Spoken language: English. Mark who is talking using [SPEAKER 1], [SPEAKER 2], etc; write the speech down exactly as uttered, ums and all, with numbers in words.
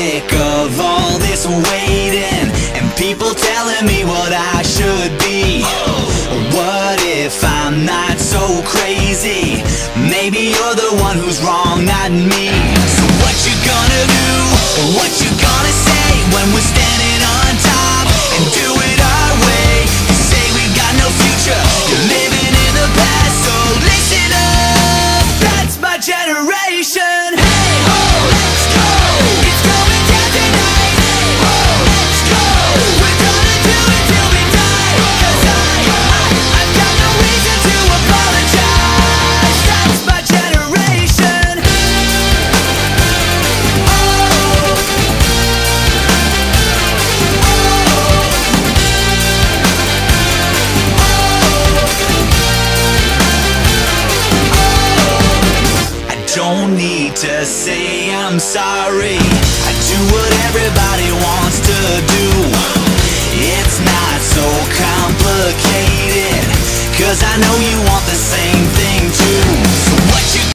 [SPEAKER 1] sick of all this waiting and people telling me what I should be. What if I'm not so crazy? Maybe you're the one who's wrong, not me. So what you gonna do? What you gonna say when we're standing on top and do it our way? You say we've got no future, you're living in the past, so listen up. That's my generation. Hey ho, let's go. It's going down tonight. Hey ho, let's go. We're gonna do it till we die. 'Cause I, I, I've got no reason to apologize. That's my generation. Oh, oh, oh. I don't need to say I'm sorry. I do what everybody wants to do. It's not so complicated, 'cause I know you want